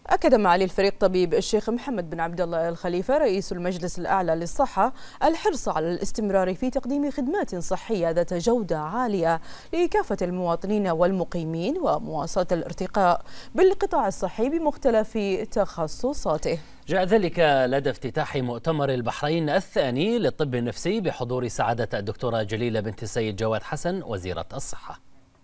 أكد معالي الفريق طبيب الشيخ محمد بن عبد الله الخليفة رئيس المجلس الأعلى للصحة الحرص على الاستمرار في تقديم خدمات صحية ذات جودة عالية لكافة المواطنين والمقيمين ومواصلة الارتقاء بالقطاع الصحي بمختلف تخصصاته. جاء ذلك لدى افتتاح مؤتمر البحرين الثاني للطب النفسي بحضور سعادة الدكتورة جليلة بنت السيد جواد حسن وزيرة الصحة.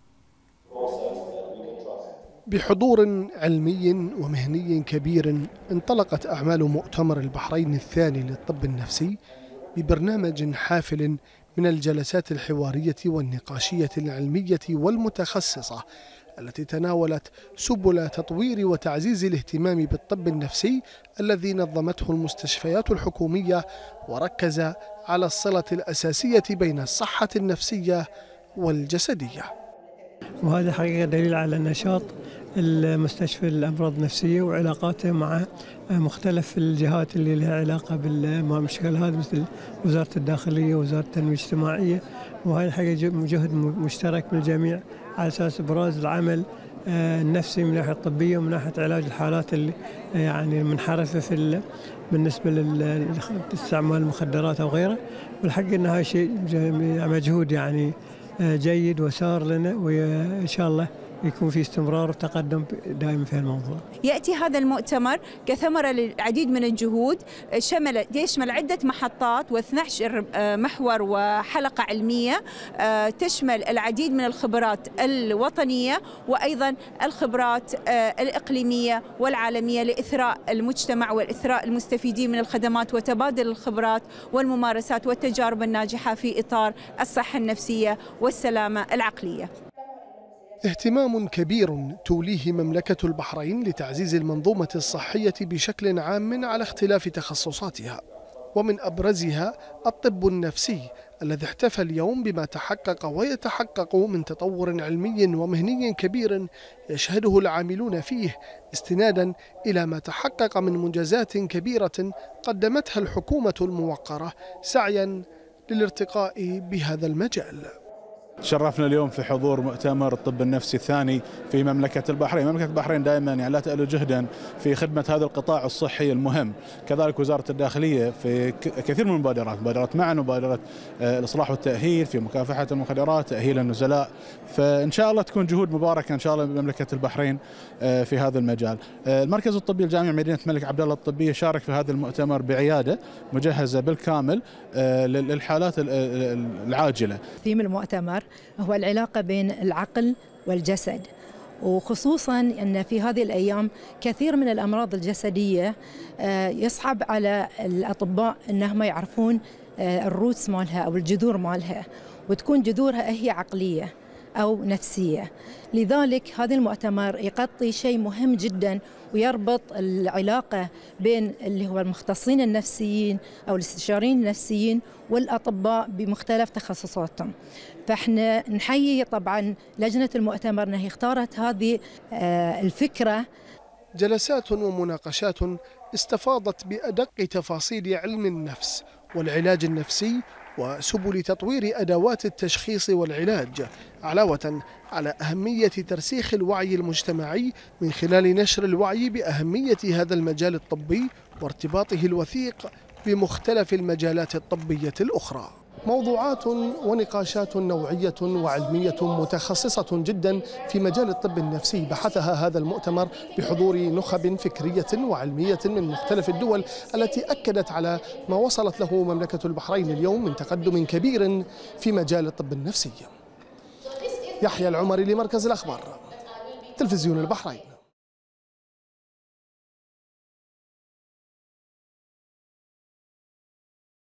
بحضور علمي ومهني كبير انطلقت أعمال مؤتمر البحرين الثاني للطب النفسي ببرنامج حافل من الجلسات الحوارية والنقاشية العلمية والمتخصصة التي تناولت سبل تطوير وتعزيز الاهتمام بالطب النفسي الذي نظمته المستشفيات الحكومية وركز على الصلة الأساسية بين الصحة النفسية والجسدية. وهذا حقيقة دليل على نشاط المستشفى الأمراض النفسية وعلاقاته مع مختلف الجهات اللي لها علاقة بالمشكلة هذه مثل وزارة الداخلية ووزارة التنمية الاجتماعية، وهذا حقيقة جهد مشترك من الجميع على أساس إبراز العمل النفسي من ناحية طبية ومن ناحية علاج الحالات اللي يعني المنحرفة بالنسبة لاستعمال المخدرات أو غيره. والحق أن هذا شيء مجهود يعني جيد وسار لنا، وإن شاء الله يكون في استمرار وتقدم دائما في الموضوع. يأتي هذا المؤتمر كثمرة للعديد من الجهود يشمل عدة محطات و12 محور وحلقة علمية تشمل العديد من الخبرات الوطنية وأيضا الخبرات الإقليمية والعالمية لإثراء المجتمع والإثراء المستفيدين من الخدمات وتبادل الخبرات والممارسات والتجارب الناجحة في إطار الصحة النفسية والسلامة العقلية. اهتمام كبير توليه مملكة البحرين لتعزيز المنظومة الصحية بشكل عام على اختلاف تخصصاتها، ومن أبرزها الطب النفسي الذي احتفى اليوم بما تحقق ويتحقق من تطور علمي ومهني كبير يشهده العاملون فيه، استنادا إلى ما تحقق من منجزات كبيرة قدمتها الحكومة الموقرة سعيا للارتقاء بهذا المجال. تشرفنا اليوم في حضور مؤتمر الطب النفسي الثاني في مملكة البحرين. مملكة البحرين دائما لا تألو جهدا في خدمة هذا القطاع الصحي المهم، كذلك وزارة الداخلية في كثير من المبادرات، مبادرات معا ومبادرات الإصلاح والتأهيل في مكافحة المخدرات، تأهيل النزلاء، فإن شاء الله تكون جهود مباركة إن شاء الله بمملكة البحرين في هذا المجال. المركز الطبي الجامعي مدينة الملك عبد الله الطبية شارك في هذا المؤتمر بعيادة مجهزة بالكامل للحالات العاجلة. ثيم المؤتمر هو العلاقة بين العقل والجسد، وخصوصا أن في هذه الأيام كثير من الأمراض الجسدية يصعب على الأطباء أنهم يعرفون الروتس مالها أو الجذور مالها، وتكون جذورها هي عقلية أو نفسية. لذلك هذا المؤتمر يغطي شيء مهم جدا ويربط العلاقة بين اللي هو المختصين النفسيين أو الاستشاريين النفسيين والأطباء بمختلف تخصصاتهم. فإحنا نحيي طبعا لجنة المؤتمر أنها اختارت هذه الفكرة. جلسات ومناقشات استفاضت بأدق تفاصيل علم النفس والعلاج النفسي وسبل تطوير أدوات التشخيص والعلاج، علاوة على أهمية ترسيخ الوعي المجتمعي من خلال نشر الوعي بأهمية هذا المجال الطبي وارتباطه الوثيق بمختلف المجالات الطبية الأخرى. موضوعات ونقاشات نوعية وعلمية متخصصة جدا في مجال الطب النفسي بحثها هذا المؤتمر بحضور نخب فكرية وعلمية من مختلف الدول التي أكدت على ما وصلت له مملكة البحرين اليوم من تقدم كبير في مجال الطب النفسي. يحيى العمري لمركز الأخبار، تلفزيون البحرين.